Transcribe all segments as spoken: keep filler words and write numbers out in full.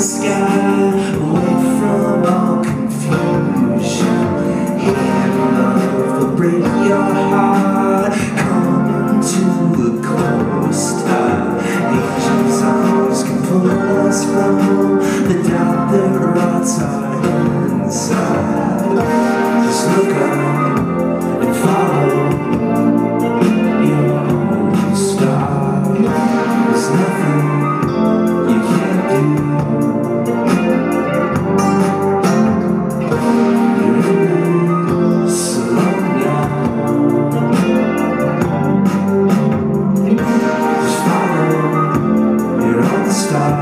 sky, away from all confusion. Hand love will break your heart, come to a close tie. Angels' arms can pull us from the doubt that rots our inside. Just look up and follow your own star. There's nothing you can't do. You're in this alone now. Just follow your own star.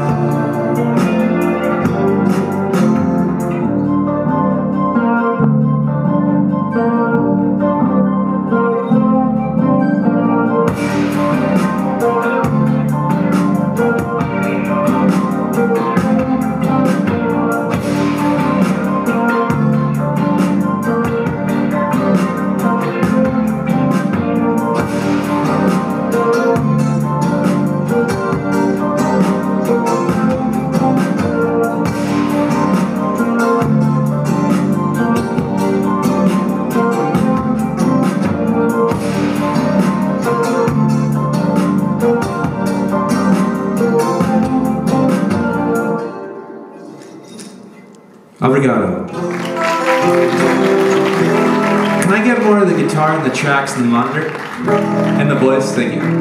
Obrigado. Can I get more of the guitar and the tracks and the monitor? And the voice? Thank you.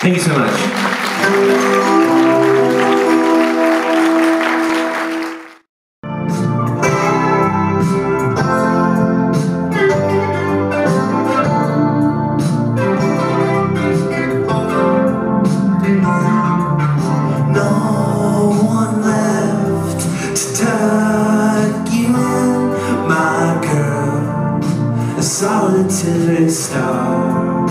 Thank you so much. Solitary star,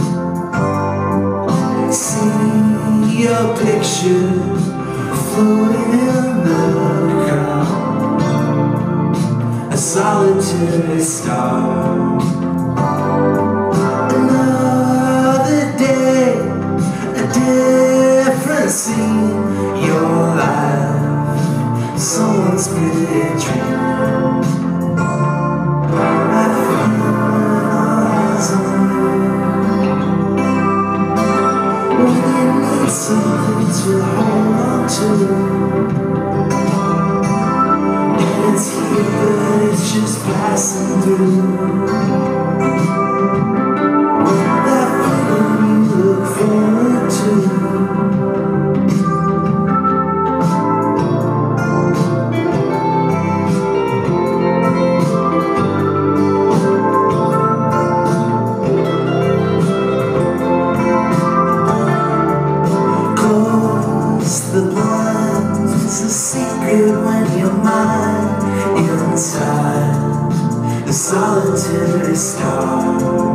see your picture floating in the crowd. A solitary star. Another day, a different scene. Your life, someone's pretty dream. Something to hold on to, and it's here, but it's just passing through. That feeling you look forward to. The blinds, a secret when you're mine. Inside the solitary star.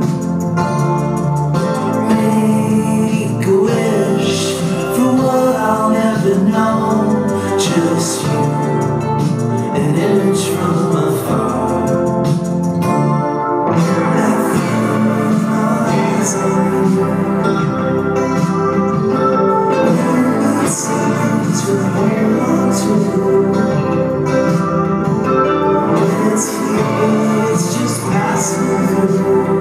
Make a wish for what I'll never know. Just you, an image from afar. That feeling lies on you. Something to hold on to. When it's here, it's just passing through.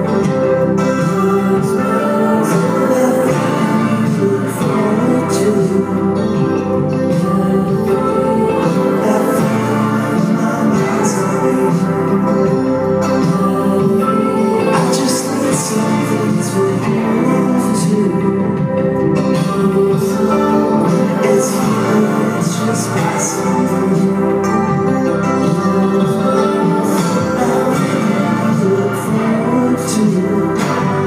That feeling you look forward to. That feeling my mind's on me. I just need something to hold on to. It's here, it's just passing through. I look forward to.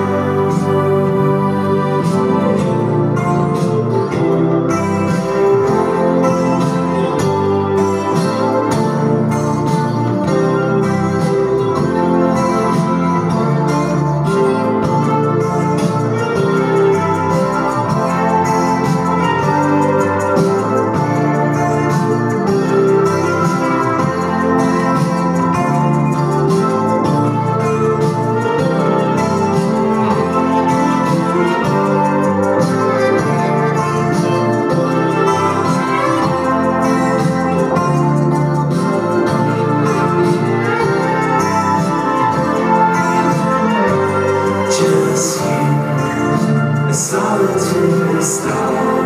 Just you, a solitary star.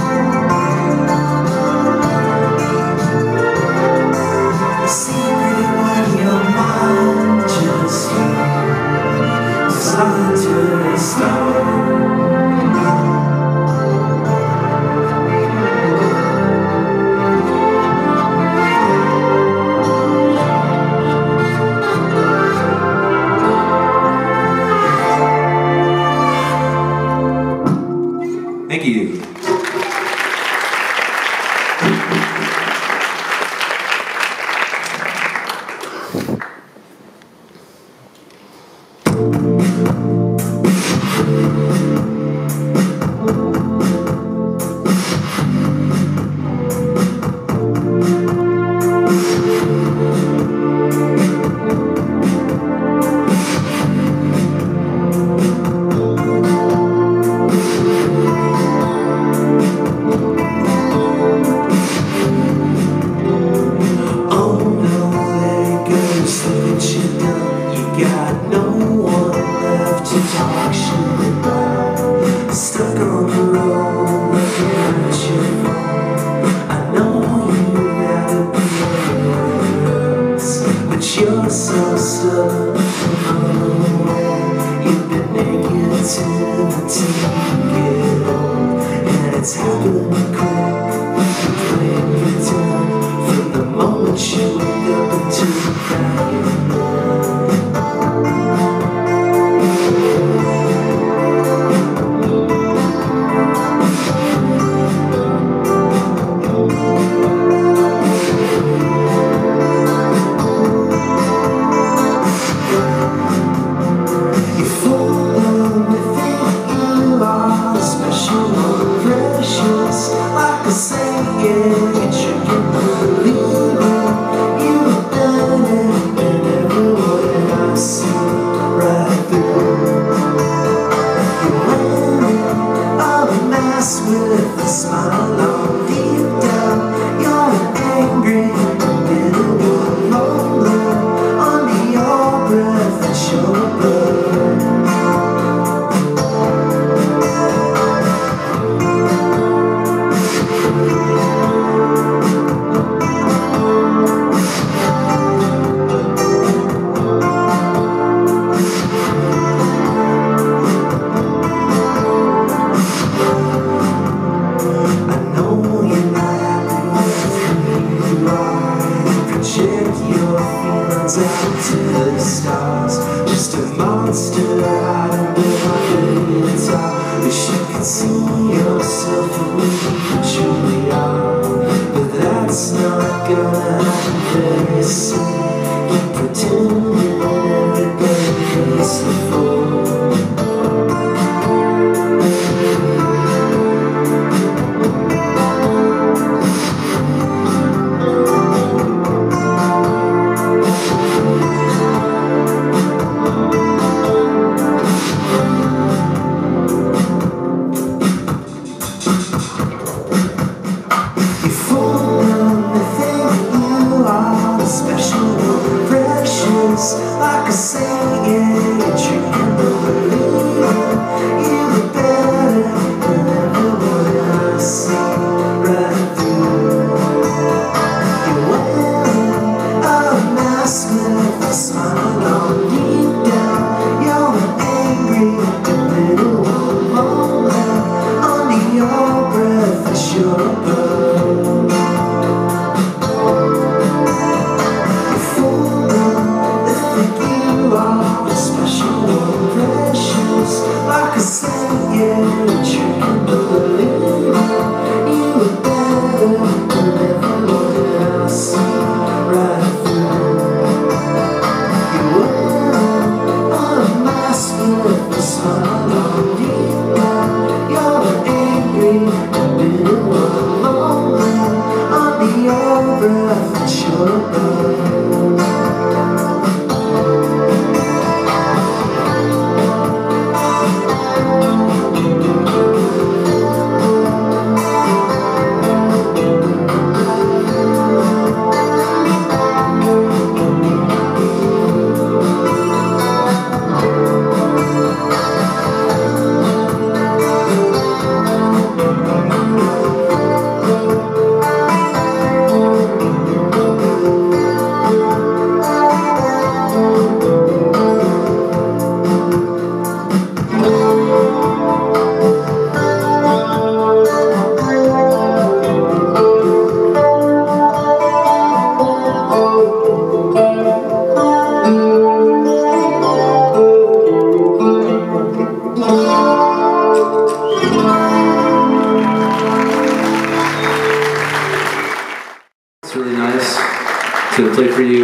A secret when you're mine. Just you, a solitary star. Thank you. Stuck on the road, looking at your phone. I know you'd rather be anywhere else, but you're so stubborn from the way. You've been naked till the teeth get old.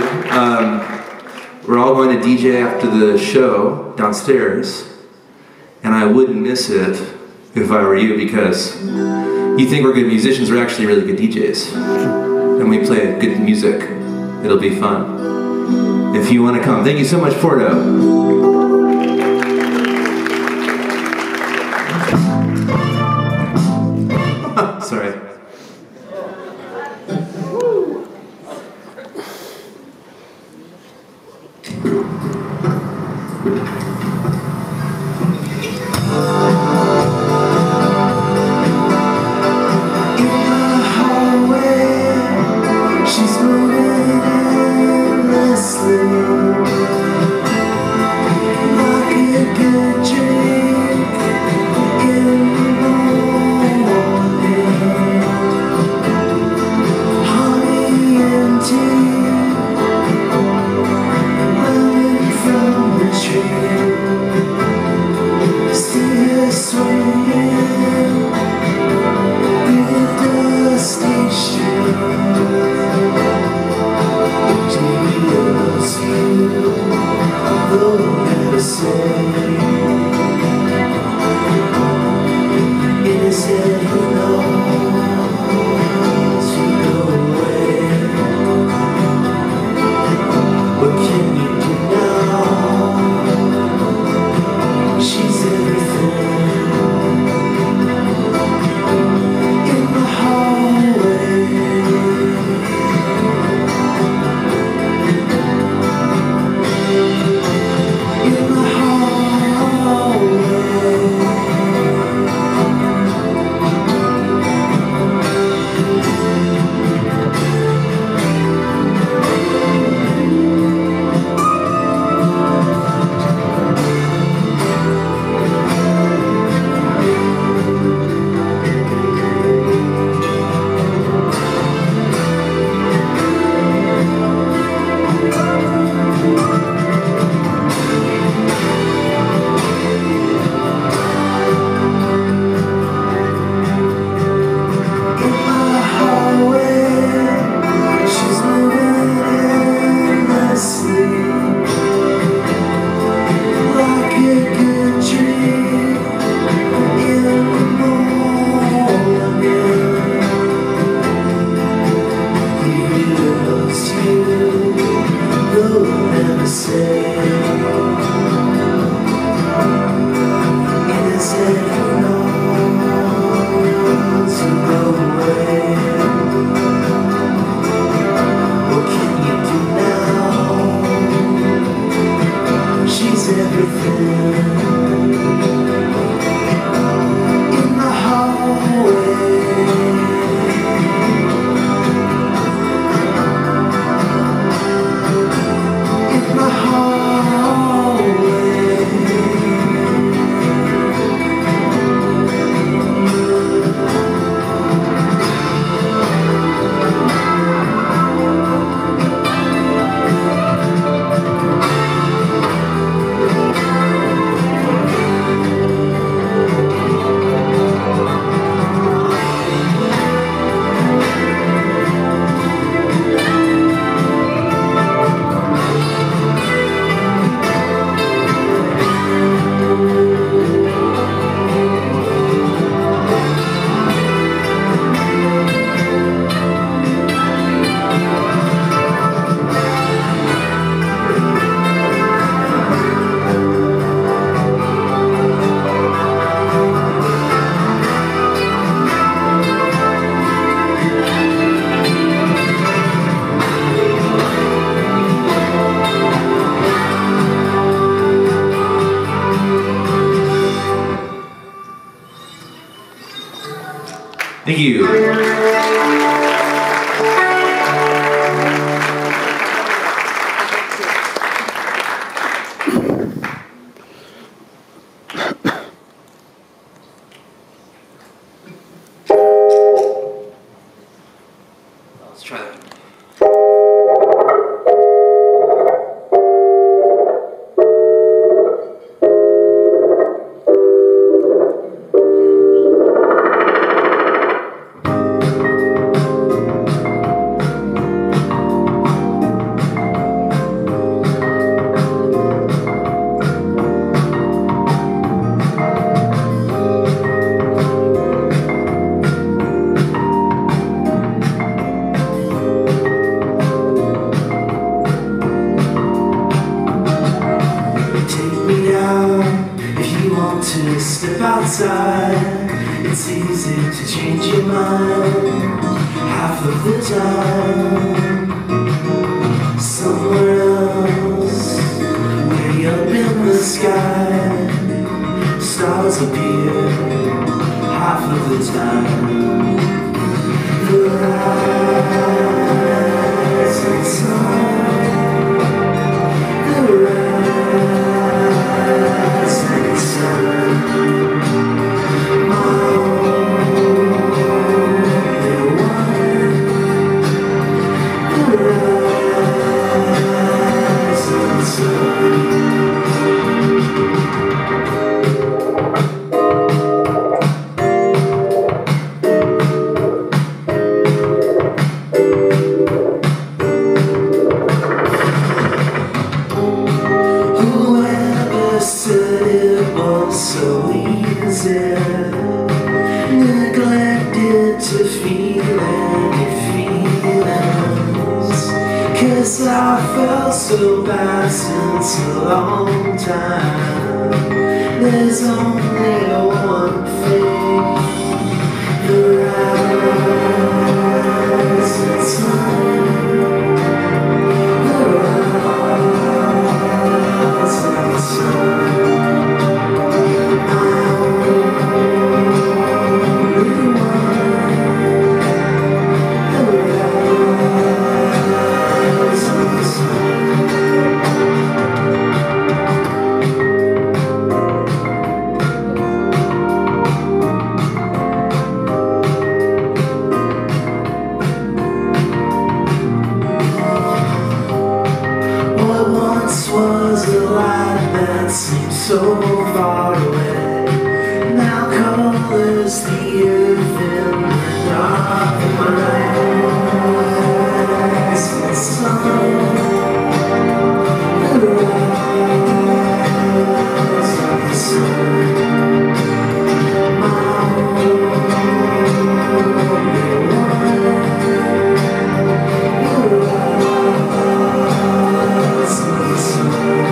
Um, we're all going to D J after the show downstairs, and I wouldn't miss it if I were you, because you think we're good musicians, we're actually really good D Js. And we play good music. It'll be fun. If you want to come. Thank you so much, Porto. Sorry. Thank you. Let's try that. step outside, it's easy to change your mind. Half of the time, somewhere else, way up in the sky, stars appear. Half of the time, the rising sun, the rising sun, my only one, the rising sun. So easy, neglected to feel any feelings, 'cause I felt so bad since a long time. There's only one thing, the rising sun, the rising sun. Was a light that seemed so far away, now colors the earth in the dark of my eyes. The sun, the rise of the sun, my only one, the rise of the sun.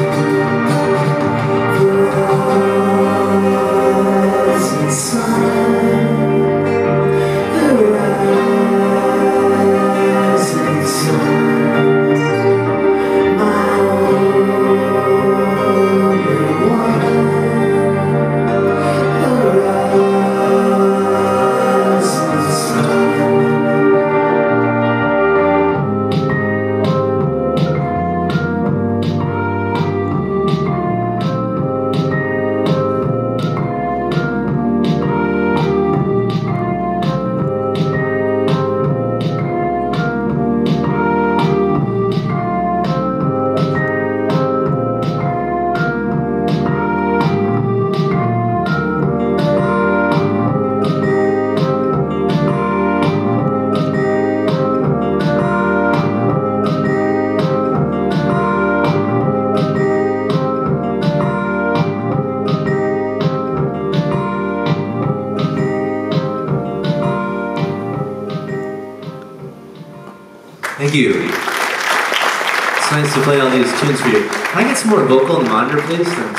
Thank you. It's nice to play all these tunes for you. Can I get some more vocal and monitor, please? Thanks.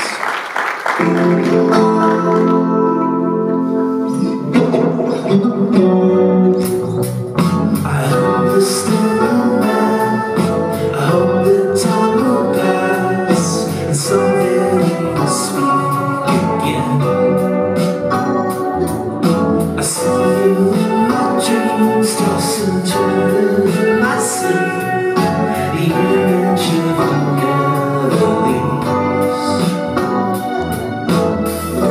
I hope the storm back. I hope the time will pass, and someday we will speak again. I saw you in my dreams, toss and turn in my sleep. The image of you never leaves.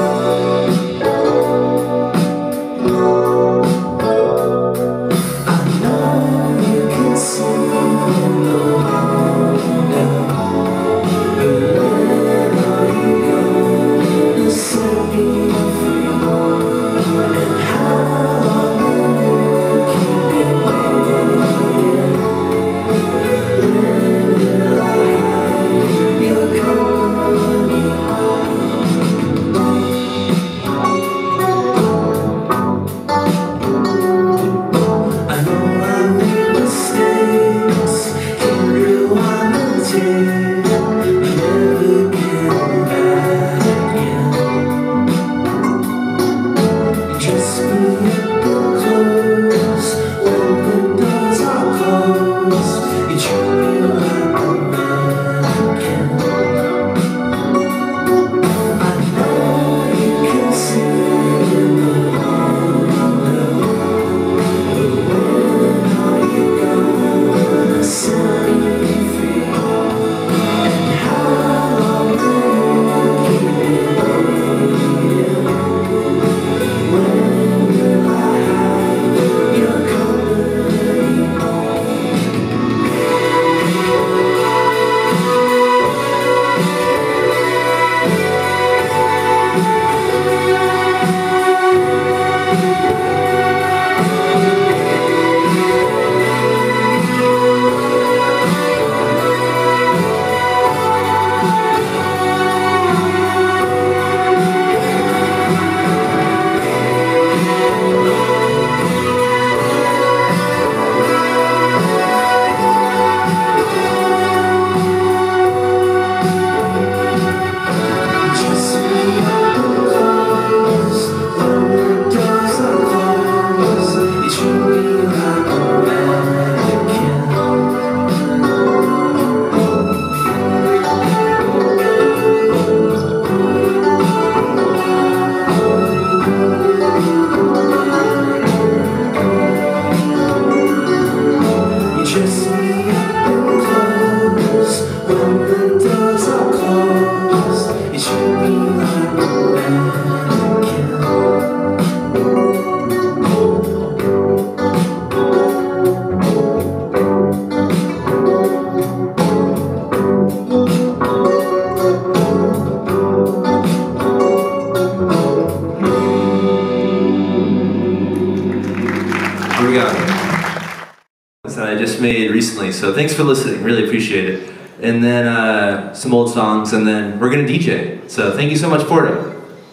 just made recently, so thanks for listening, really appreciate it. And then uh, some old songs, and then we're gonna D J. So thank you so much, Porto.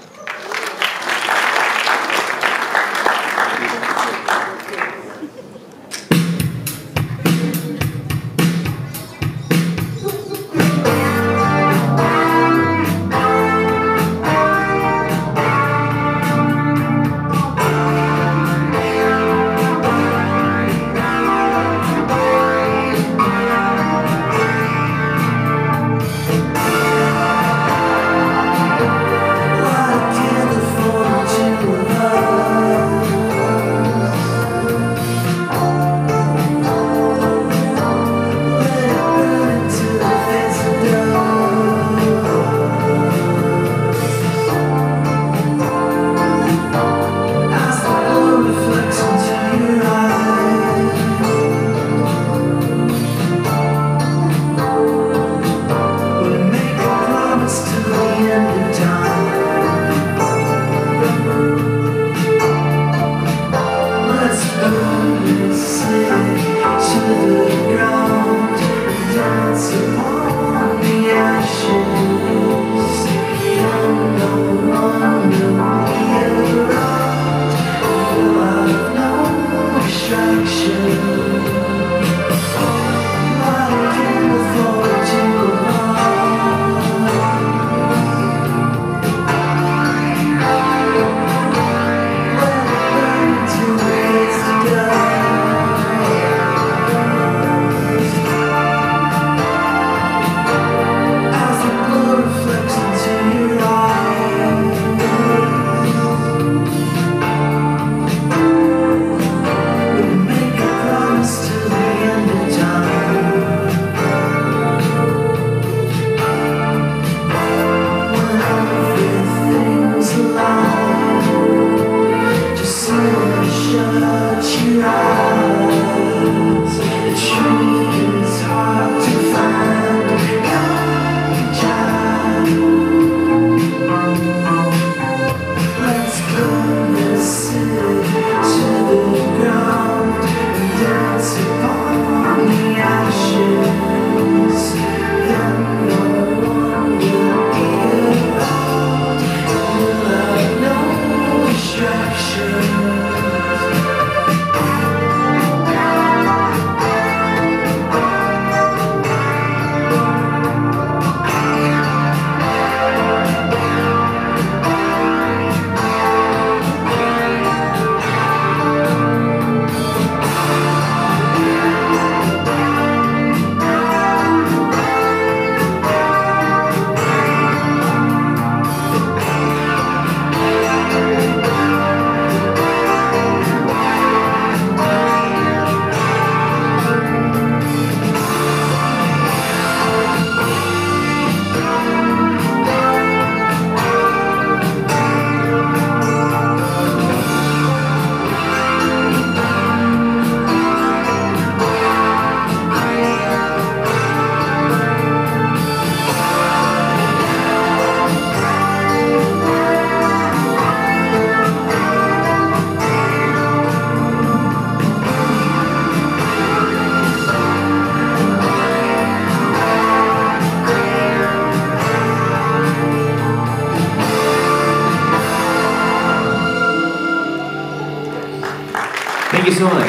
Thank you so much.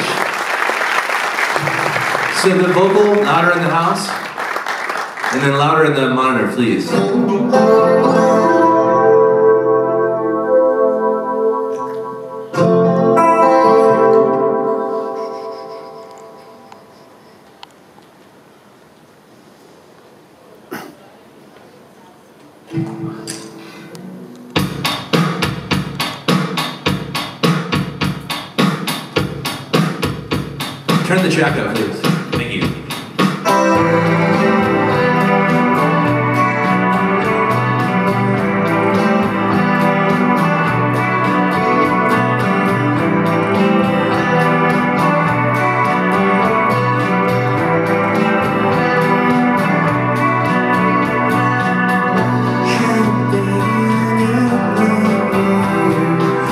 So the vocal, louder in the house, and then louder in the monitor, please. Turn the track up, please. Thank you.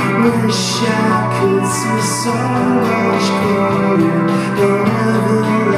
Wish I could see so much clearer. Don't ever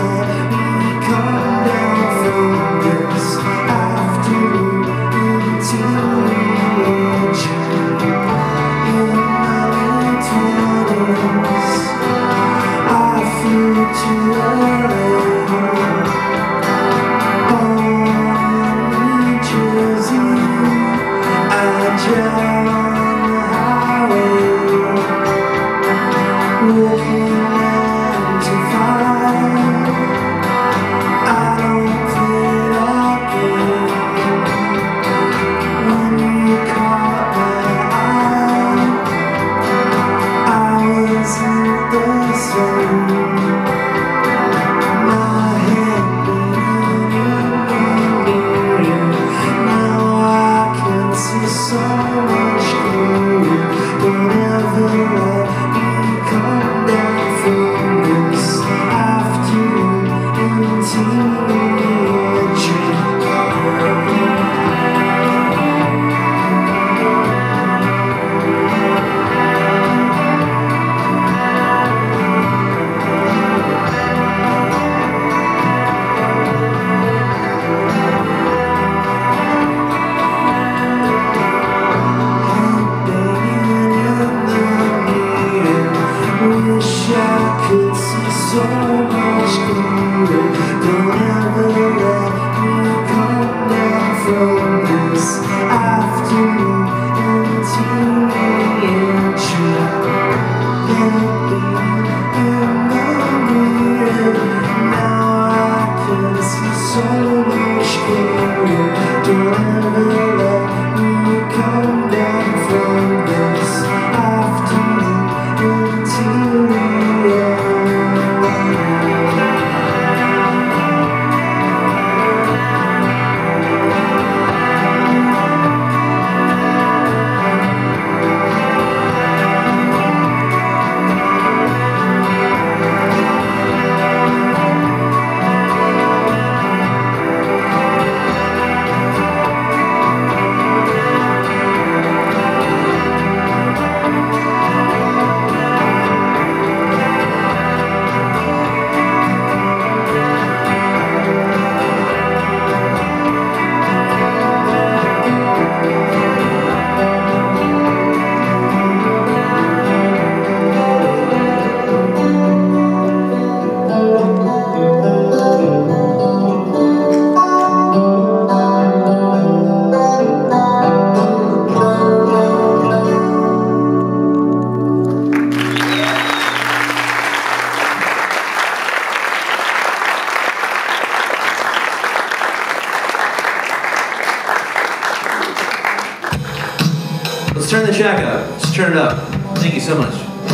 so much glory. Don't ever let me come down from this afternoon into the entry. Let me remember it. Now I can see so much glory. Don't ever let me come down from this afternoon into the Let's turn the shack up. Let's turn it up. Thank you so much.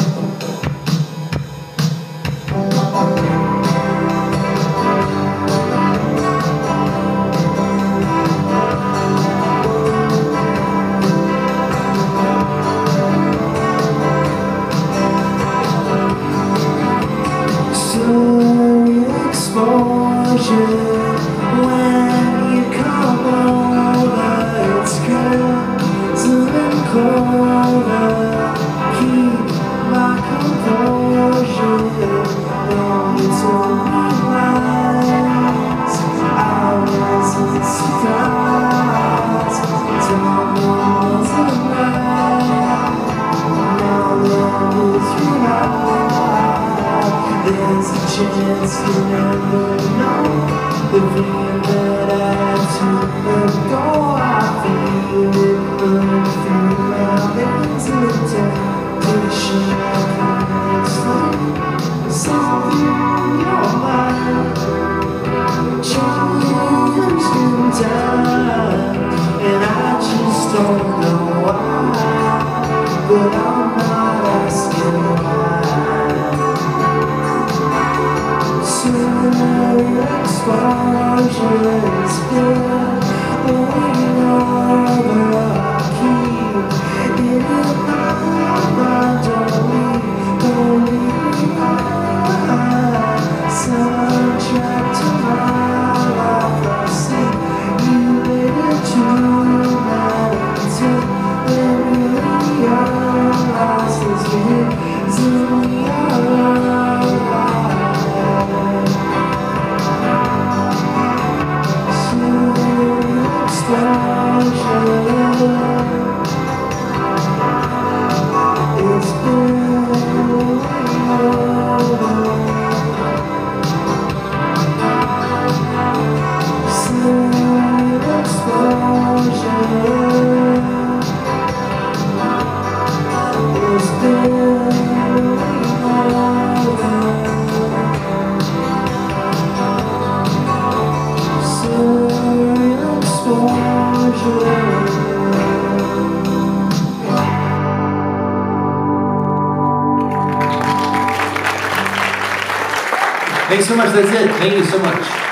Slow exposure when you come over, it's crimson and clover. Keep my composure. Though you told me lies, I wasn't surprised. Time wasn't right. Now love is realized. There's a chance you never know. The feeling that I had to let go, I feel it burn through my veins in the temptation I can't explain. Something in your mind changed in time, and I just don't know why, but I'm not asking why. Exposures good, going over. Keep it in my mind. Don't leave, don't leave me behind. Soundtrack to my life. I see you later tonight until then you realize this is only our life. It's been over. Slow exposure. It's been over. Slow exposure. Thanks so much. That's it. Thank you so much.